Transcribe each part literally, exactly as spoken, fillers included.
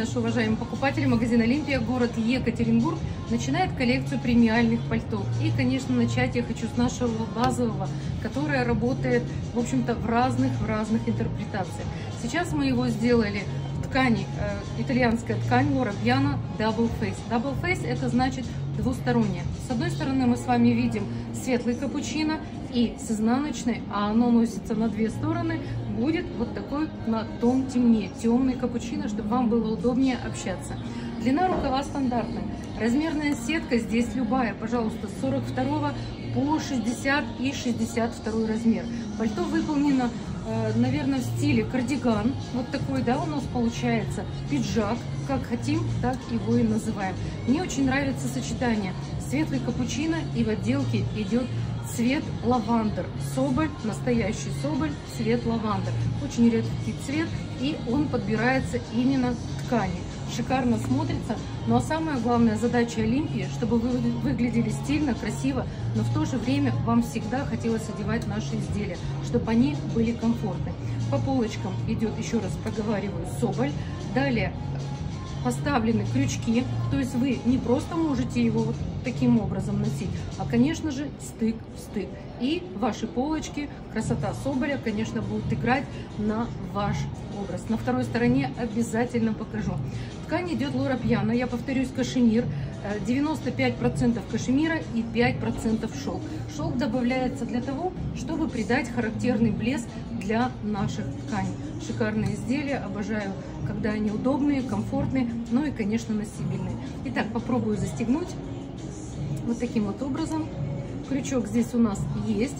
наши уважаемые покупатели. Магазин Олимпия, город Екатеринбург, начинает коллекцию премиальных пальто. И, конечно, начать я хочу с нашего базового, которое работает, в общем-то, в разных, в разных интерпретациях. Сейчас мы его сделали в ткани, э, итальянская ткань Лора Пьяна Double Face. Double Face это значит двустороннее. С одной стороны мы с вами видим светлый капучино, и с изнаночной, а оно носится на две стороны, будет вот такой на тон темнее, темный капучино, чтобы вам было удобнее общаться. Длина рукава стандартная. Размерная сетка здесь любая, пожалуйста, с сорок второго по шестьдесят и шестьдесят второй размер. Пальто выполнено, э, наверное, в стиле кардиган. Вот такой, да, у нас получается пиджак. Как хотим, так его и называем. Мне очень нравится сочетание светлый капучино, и в отделке идет цвет лавандер. Соболь, настоящий соболь, цвет лавандер. Очень редкий цвет, и он подбирается именно к ткани. Шикарно смотрится. Ну а самая главная задача Олимпии, чтобы вы выглядели стильно, красиво, но в то же время вам всегда хотелось одевать наши изделия, чтобы они были комфортны. По полочкам идет, еще раз проговариваю, соболь. Далее поставлены крючки, то есть вы не просто можете его вот таким образом носить, а, конечно же, стык в стык. И ваши полочки, красота соболя, конечно, будут играть на ваш образ. На второй стороне обязательно покажу. Ткань идет Лора Пьяна, я повторюсь, кашемир. девяносто пять процентов кашемира и пять процентов шелк. Шелк добавляется для того, чтобы придать характерный блеск для наших тканей. Шикарные изделия, обожаю, когда они удобные, комфортные, ну и, конечно, носибельные. Итак, попробую застегнуть вот таким вот образом. Крючок здесь у нас есть.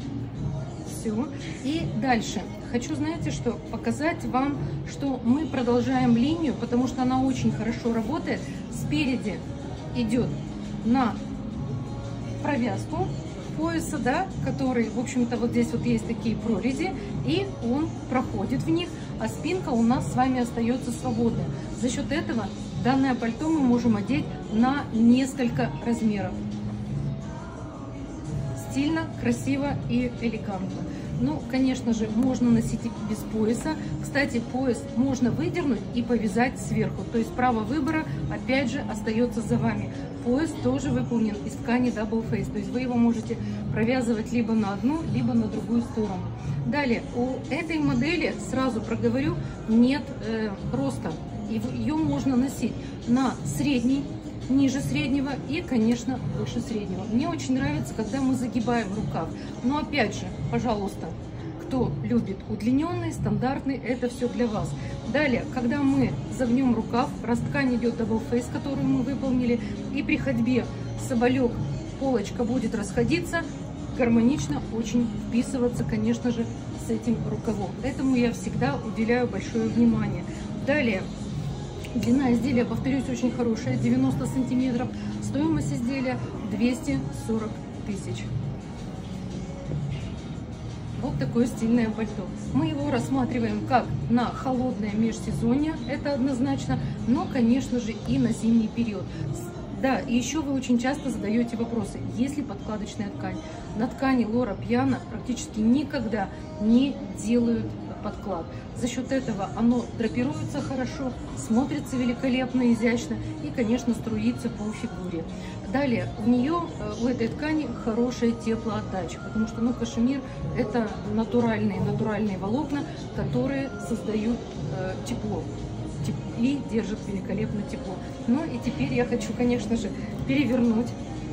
Все. И дальше хочу, знаете что, показать вам, что мы продолжаем линию, потому что она очень хорошо работает. Спереди идет на провязку пояса, да, который, в общем-то, вот здесь вот есть такие прорези, и он проходит в них, а спинка у нас с вами остается свободная. За счет этого данное пальто мы можем одеть на несколько размеров. Стильно, красиво и элегантно. Ну, конечно же, можно носить и без пояса. Кстати, пояс можно выдернуть и повязать сверху. То есть право выбора, опять же, остается за вами. Пояс тоже выполнен из ткани Double Face. То есть вы его можете провязывать либо на одну, либо на другую сторону. Далее, у этой модели, сразу проговорю, нет э, роста. Ее можно носить на средний, ниже среднего и, конечно, выше среднего. Мне очень нравится, когда мы загибаем рукав. Но опять же, пожалуйста, кто любит удлиненный, стандартный, это все для вас. Далее, когда мы загнем рукав, раз ткань идет Double Face, которую мы выполнили, и при ходьбе соболек, полочка будет расходиться, гармонично очень вписываться, конечно же, с этим рукавом. Этому я всегда уделяю большое внимание. Далее, длина изделия, повторюсь, очень хорошая, девяносто сантиметров. Стоимость изделия двести сорок тысяч. Вот такое стильное пальто. Мы его рассматриваем как на холодное межсезонье, это однозначно, но, конечно же, и на зимний период. Да, и еще вы очень часто задаете вопросы, есть ли подкладочная ткань. На ткани Лора Пьяна практически никогда не делают подклад. За счет этого оно драпируется хорошо, смотрится великолепно, изящно и, конечно, струится по фигуре. Далее, у нее, у этой ткани хорошая теплоотдача, потому что, ну, кашемир – это натуральные, натуральные волокна, которые создают э, тепло и держат великолепно тепло. Ну и теперь я хочу, конечно же, перевернуть.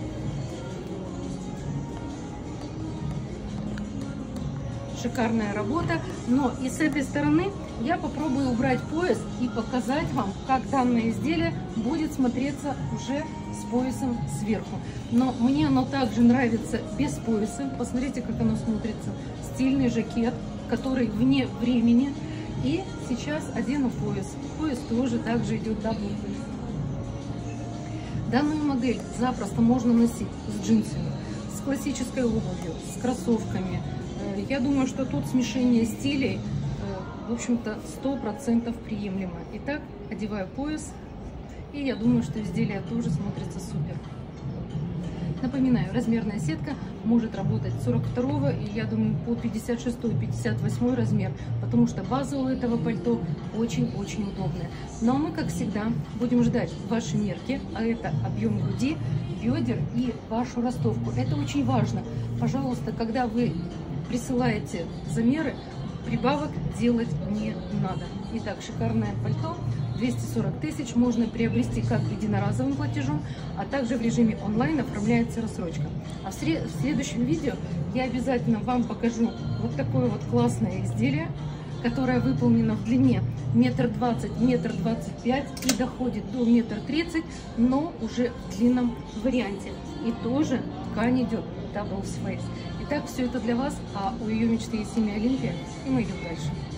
Шикарная работа, но и с этой стороны я попробую убрать пояс и показать вам, как данное изделие будет смотреться уже с поясом сверху. Но мне оно также нравится без пояса. Посмотрите, как оно смотрится. Стильный жакет, который вне времени. И сейчас одену пояс. Пояс тоже также идет Double Face. Данную модель запросто можно носить с джинсами, с классической обувью, с кроссовками. Я думаю, что тут смешение стилей, в общем-то, сто процентов приемлемо. Итак, одеваю пояс, и я думаю, что изделие тоже смотрится супер. Напоминаю, размерная сетка, может работать сорок второго и, я думаю, по пятьдесят шестой пятьдесят восьмой размер, потому что база у этого пальто очень-очень удобная. Ну а мы, как всегда, будем ждать ваши мерки, а это объем груди, бедер и вашу ростовку. Это очень важно. Пожалуйста, когда вы присылаете замеры, прибавок делать не надо. Итак, шикарное пальто, двести сорок тысяч, можно приобрести как единоразовым платежом, а также в режиме онлайн оформляется рассрочка. А в, сред... в следующем видео я обязательно вам покажу вот такое вот классное изделие, которое выполнено в длине метр двадцать, метр двадцать пять и доходит до метр тридцать, но уже в длинном варианте. И тоже ткань идет double space. Итак, все это для вас, а у ее мечты есть семья Олимпия, и мы идем дальше.